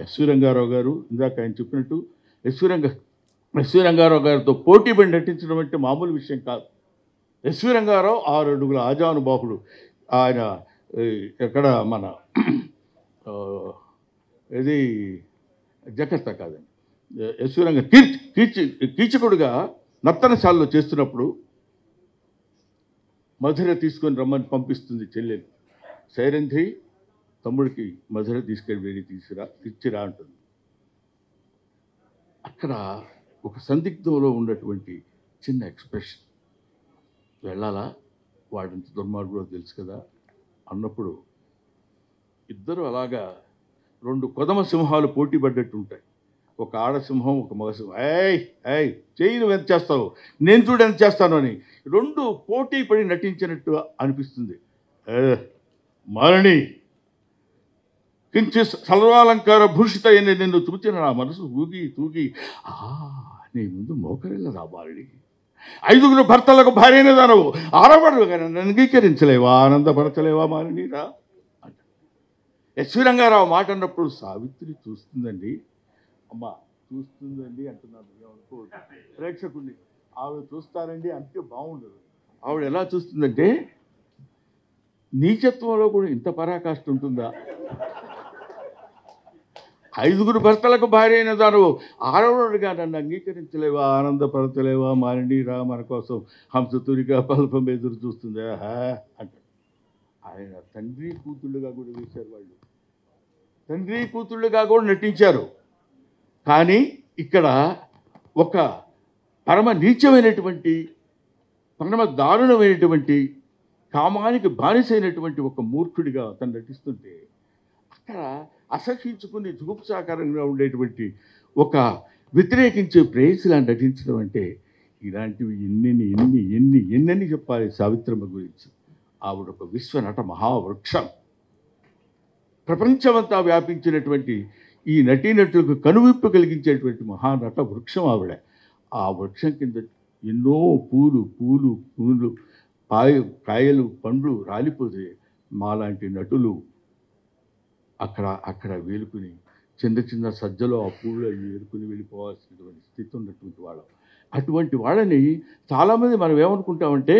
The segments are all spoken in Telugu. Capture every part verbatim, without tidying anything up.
ఎస్వి రంగారావు గారు ఇందాక ఆయన చెప్పినట్టు ఎస్వి రంగ ఎస్వి రంగారావు గారితో పోటీ పడి నటించడం అంటే మామూలు విషయం కాదు. ఎస్వి రంగారావు ఆరు అడుగుల ఆజానుబాహుడు. ఆయన ఎక్కడ మన ఇది జకర్తా కాదండి, ఎస్వి రంగ కీర్తి కీర్చి కీచకుడుగా నర్తనశాలలో చేస్తున్నప్పుడు మధుర తీసుకొని రమ్మని పంపిస్తుంది చెల్లెలు. సైరంధ్రి తమ్ముడికి మధుర తీసుకెళ్ళి వెళ్ళి తీసుకురా ఇచ్చిరా అంటుంది. అక్కడ ఒక సందిగ్ధంలో ఉన్నటువంటి చిన్న ఎక్స్ప్రెషన్, వెళ్ళాలా వాడింత దుర్మార్గుడో తెలుసు కదా అన్నప్పుడు ఇద్దరు అలాగా రెండు కొదమ సింహాలు పోటీ పడ్డట్టు ఉంటాయి. ఒక ఆడసింహం, ఒక మగసింహం. ఏయ్ ఏయ్ చెయ్యి నువ్వు ఎంత చేస్తావు, నేను చూడు ఎంత చేస్తాను అని రెండు పోటీ పడి నటించినట్టు అనిపిస్తుంది. మారణి కించి సర్వాలంకార భూషిత అని నిన్ను చూచిన నా మనసు ఊగి తూగి ఆ నీ ముందు మోకరిల్లదా మారణి, ఐదుగురు భర్తలకు భార్యనే దానవు, ఆడవాడు కానీ నన్ను అంగీకరించలేవా, ఆనందపరచలేవా మారణిరా అంట. ఎస్వి రంగారావు మాట అన్నప్పుడు సావిత్రి చూస్తుందండి, అమ్మ చూస్తుందండి అంటున్నాను, అనుకోవద్దు ప్రేక్షకుడిని. ఆవిడ చూస్తారండి అంటే బాగుండదు. ఆవిడ ఎలా చూస్తుందంటే నీచత్వంలో కూడా ఇంత పరాకాష్ఠ ఉంటుందా, ఐదుగురు భర్తలకు భార్య అయిన దాను ఆడవాడుగా నన్ను అంగీకరించలేవా, ఆనందపరచలేవా మారణిరా, మన కోసం హంసతురిగా పల్పం ఎదురు చూస్తుందా అంట. ఆయన తండ్రి కూతుళ్ళుగా కూడా వేశారు, వాళ్ళు తండ్రి కూతుళ్ళుగా కూడా నటించారు. కానీ ఇక్కడ ఒక పరమ నీచమైనటువంటి పరమ దారుణమైనటువంటి కామానికి బానిసైనటువంటి ఒక మూర్ఖుడిగా అతను నటిస్తుంటే అక్కడ అసహించుకుని జుగుప్సాకారంగా ఉండేటువంటి ఒక వ్యతిరేకించే ప్రేయసిలా నటించడం అంటే ఇలాంటివి ఎన్నెన్ని ఎన్ని ఎన్ని ఎన్నెన్ని చెప్పాలి సావిత్రమ్మ గురించి. ఆవిడ ఒక విశ్వనట మహావృక్షం, ప్రపంచమంతా వ్యాపించినటువంటి ఈ నటీనటులకు కనువిప్పు కలిగించేటువంటి మహానట వృక్షం ఆవిడ. ఆ వృక్షం కింద ఎన్నో పూలు పూలు పూలు పాయ కాయలు పండ్లు రాలిపోతే మాలాంటి నటులు అక్కడ అక్కడ వేలుకుని చిన్న చిన్న సజ్జలో ఆ పూలు అవి వేలుకుని వెళ్ళిపోవాల్సినటువంటి స్థితి ఉన్నటువంటి వాళ్ళం. అటువంటి వాళ్ళని చాలామంది మనం ఏమనుకుంటామంటే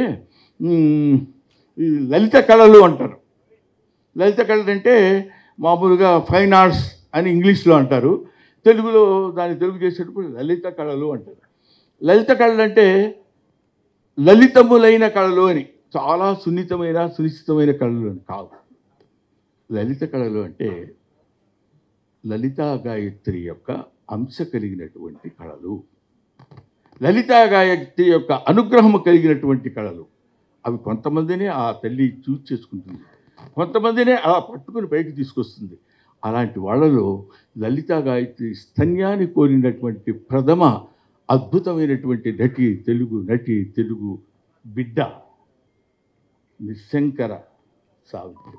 ఈ లలిత కళలు అంటారు. లలిత కళలు అంటే మామూలుగా ఫైన్ ఆర్ట్స్ అని ఇంగ్లీష్లో అంటారు, తెలుగులో దాన్ని తెలుగు చేసేటప్పుడు లలిత కళలు అంటారు. లలిత కళలు అంటే లలితములైన కళలు అని, చాలా సున్నితమైన సునిశ్చితమైన కళలు అని కాదు. లలిత కళలు అంటే లలితా గాయత్రి యొక్క అంశ కలిగినటువంటి కళలు, లలితా గాయత్రి యొక్క అనుగ్రహం కలిగినటువంటి కళలు. అవి కొంతమందినే ఆ తల్లి చూస్ చేసుకుంటుంది, కొంతమందినే అలా పట్టుకుని పైకి తీసుకొస్తుంది. అలాంటి వాళ్ళలో లలితా గాయత్రి స్తన్యాన్ని కోరినటువంటి ప్రథమ అద్భుతమైనటువంటి నటి, తెలుగు నటి, తెలుగు బిడ్డ నిశంకర సావిత్రి.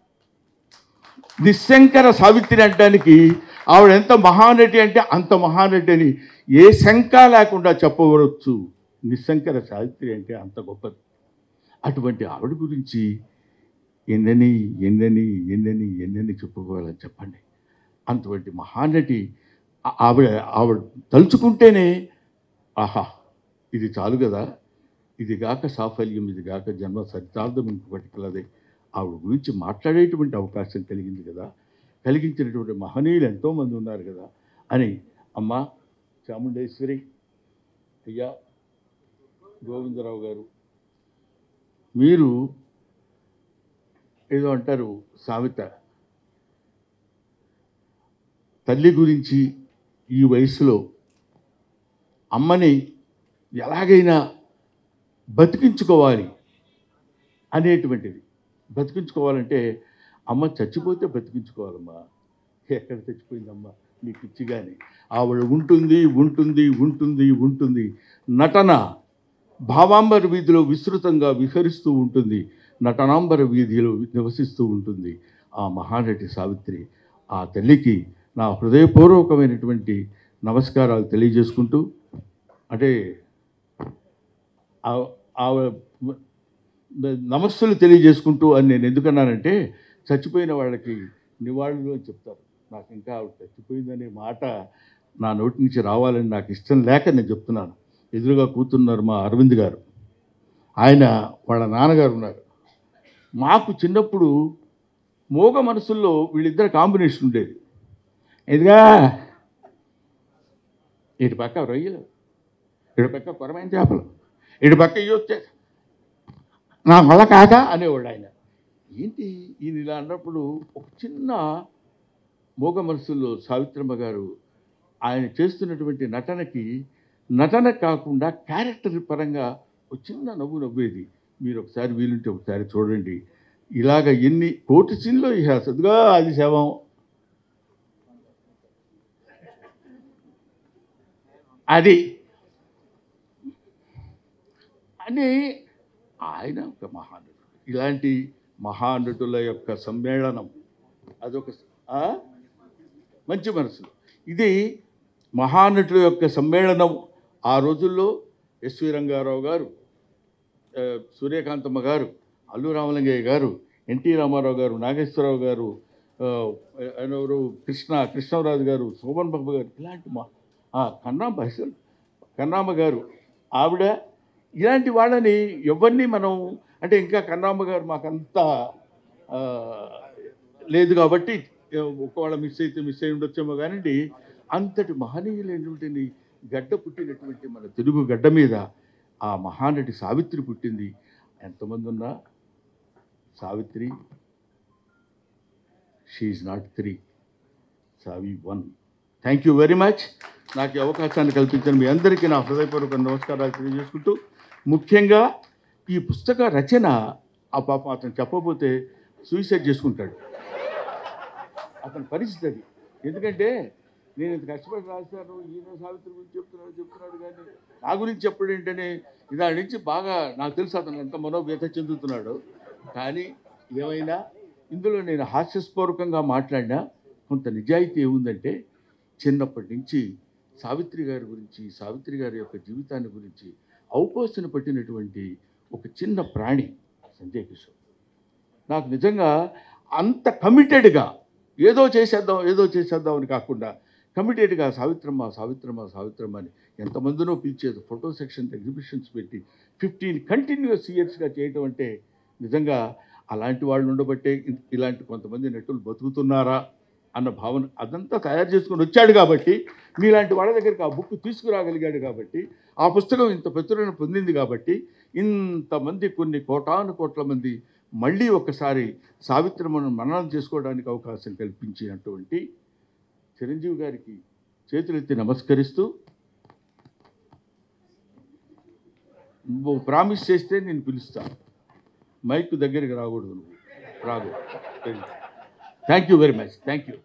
నిశంకర సావిత్రి అనడానికి ఆవిడ ఎంత మహానటి అంటే అంత మహానటి అని ఏ శంక లేకుండా చెప్పవచ్చు. నిశంకర సావిత్రి అంటే అంత గొప్పది. అటువంటి ఆవిడ గురించి ఎన్నని ఎన్నని ఎన్నని ఎన్నని చెప్పుకోవాలని చెప్పండి. అటువంటి మహానటి ఆవిడ ఆవిడ తలుచుకుంటేనే ఆహా ఇది చాలు కదా, ఇది గాక సాఫల్యం, ఇది గాక జన్మ సరితార్థం ఇంకొకటి కలదే. ఆవిడ గురించి మాట్లాడేటువంటి అవకాశం కలిగింది కదా, కలిగించినటువంటి మహనీయులు ఎంతోమంది ఉన్నారు కదా అని. అమ్మ చాముండేశ్వరి, అయ్యా గోవిందరావు గారు, మీరు ఏదో అంటారు సామెత, తల్లి గురించి ఈ వయసులో అమ్మని ఎలాగైనా బతికించుకోవాలి అనేటువంటిది. బతికించుకోవాలంటే అమ్మ చచ్చిపోతే బతికించుకోవాలమ్మా. ఎక్కడ చచ్చిపోయిందమ్మా నీకు ఇచ్చిగాని, ఆవిడ ఉంటుంది ఉంటుంది ఉంటుంది ఉంటుంది. నటన భావాంబర వీధిలో విస్తృతంగా విహరిస్తూ ఉంటుంది, నటనాంబర వీధిలో నివసిస్తూ ఉంటుంది ఆ మహానటి సావిత్రి. ఆ తల్లికి నా హృదయపూర్వకమైనటువంటి నమస్కారాలు తెలియజేసుకుంటూ, అంటే ఆవిడ నమస్సులు తెలియజేసుకుంటూ అని నేను ఎందుకన్నానంటే చచ్చిపోయిన వాళ్ళకి నివాళులు అని చెప్తారు. నాకు ఇంకా ఆవిడ చచ్చిపోయిందనే మాట నా నోటి నుంచి రావాలని నాకు ఇష్టం లేక నేను చెప్తున్నాను. ఎదురుగా కూతున్నారు మా అరవింద్ గారు, ఆయన వాళ్ళ నాన్నగారు ఉన్నారు. మాకు చిన్నప్పుడు మోగ మనసుల్లో వీళ్ళిద్దరు కాంబినేషన్ ఉండేది. ఇదిగా ఇటు పక్క రొయ్యలు, ఇటు పక్క కొరమైన చేపలు, ఇటు పక్క ఇవి వచ్చే నా వల్ల కాక అనేవాడు ఆయన. ఏంటి ఈయన ఇలా అన్నప్పుడు ఒక చిన్న మోగ మనసుల్లో సావిత్రమ్మ గారు ఆయన చేస్తున్నటువంటి నటనకి నటన కాకుండా క్యారెక్టర్ పరంగా ఒక చిన్న నవ్వు నవ్వేది. మీరు ఒకసారి వీలుంటే ఒకసారి చూడండి. ఇలాగ ఎన్ని కోటి సీన్లో ఇక సదుగా అది శవం అది అని ఆయన ఒక మహానటుడు. ఇలాంటి మహానటుల యొక్క సమ్మేళనం అదొక మంచి మనసులు. ఇది మహానటుల యొక్క సమ్మేళనం. ఆ రోజుల్లో ఎస్వి రంగారావు గారు, సూర్యకాంతమ్మ గారు, అల్లు రామలింగయ్య గారు, ఎన్టీ రామారావు గారు, నాగేశ్వరరావు గారు, ఎవరు కృష్ణ కృష్ణరాజు గారు, శోభన్ బాబు గారు, ఇలాంటి మా కన్నాంబ కన్నాంబ గారు ఆవిడ, ఇలాంటి వాళ్ళని ఎవరిని మనం అంటే ఇంకా కన్నాంబ గారు మాకంతా లేదు కాబట్టి ఒకవేళ మిస్ అయితే మిస్ అయి ఉండొచ్చేమో కానివ్వండి. అంతటి మహనీయులైనటువంటి గడ్డ పుట్టినటువంటి మన తెలుగు గడ్డ మీద ఆ మహానటి సావిత్రి పుట్టింది. ఎంతమంది ఉన్నా Savitri she is not three, Savi one. Thank you very much. నాకు ఈ అవకాశాన్ని కల్పించిన మీ అందరికీ నా హృదయపూర్వక నమస్కారాలు తెలియజేసుకుంటూ, ముఖ్యంగా ఈ పుస్తక రచన ఆ పాప అతను చెప్పబోతే సూసైడ్ చేసుకుంటాడు అతని పరిస్థితి అది. ఎందుకంటే నేను ఇంత కష్టపడి రాశాను, ఈయన సావిత్రి గురించి చెప్తున్నాడు చెప్తున్నాడు కానీ నా గురించి చెప్పడం ఏంటనే దాని నుంచి బాగా నాకు తెలుసు అతను ఎంత మనోవ్యత చెందుతున్నాడు. కానీ ఏమైనా ఇందులో నేను హాస్యస్పూర్వకంగా మాట్లాడినా కొంత నిజాయితీ ఏముందంటే, చిన్నప్పటి నుంచి సావిత్రి గారి గురించి, సావిత్రి గారి యొక్క జీవితాన్ని గురించి ఔపోసన పట్టినటువంటి ఒక చిన్న ప్రాణి సంజయ్ కిషోర్. నాకు నిజంగా అంత కమిటెడ్గా ఏదో చేసేద్దాం ఏదో చేసేద్దాం అని కాకుండా కమిటెడ్గా సావిత్రమ్మ సావిత్రమ్మ సావిత్రమ్మ అని ఎంతమందినో పిలిచేది. ఫోటో సెక్షన్ ఎగ్జిబిషన్స్ పెట్టి ఫిఫ్టీన్ కంటిన్యూస్ ఇయర్స్గా చేయటం అంటే నిజంగా అలాంటి వాళ్ళు ఉండబట్టే ఇలాంటి కొంతమంది నటులు బతుకుతున్నారా అన్న భావన అదంతా తయారు చేసుకొని వచ్చాడు కాబట్టి, మీలాంటి వాళ్ళ దగ్గరికి ఆ బుక్ తీసుకురాగలిగాడు కాబట్టి, ఆ పుస్తకం ఇంత ప్రచురణ పొందింది కాబట్టి, ఇంతమంది కొన్ని కోటాను కోట్ల మంది మళ్ళీ ఒకసారి సావిత్రమ్మను మననం చేసుకోవడానికి అవకాశం కల్పించినటువంటి చిరంజీవి గారికి చేతులెత్తి నమస్కరిస్తూ, నువ్వు ప్రామిస్ చేస్తే నేను పిలుస్తాను, మైక్ దగ్గరికి రాకూడదు, నువ్వు రాకూడదు. Thank you very much. Thank you.